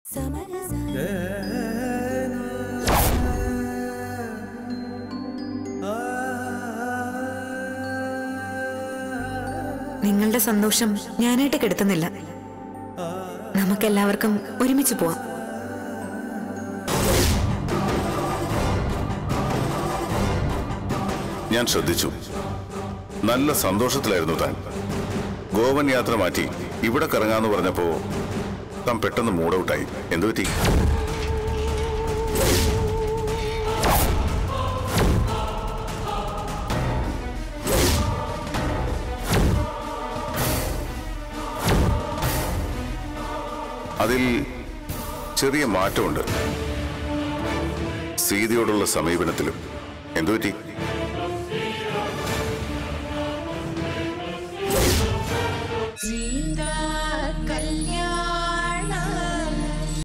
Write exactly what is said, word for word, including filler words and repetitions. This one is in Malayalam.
നിങ്ങളുടെ സന്തോഷം ഞാനായിട്ട് കെടുത്തുന്നില്ല. നമുക്കെല്ലാവർക്കും ഒരുമിച്ച് പോവാം. ഞാൻ ശ്രദ്ധിച്ചു, നല്ല സന്തോഷത്തിലായിരുന്നു താൻ. ഗോവൻ യാത്ര മാറ്റി ഇവിടെ കറങ്ങാന്ന് പറഞ്ഞപ്പോ താൻ പെട്ടെന്ന് മൂഡൌട്ടായി. എന്തുപറ്റി? അതിൽ ചെറിയ മാറ്റമുണ്ട്, സീതയോടുള്ള സമീപനത്തിലും. എന്തുപറ്റി?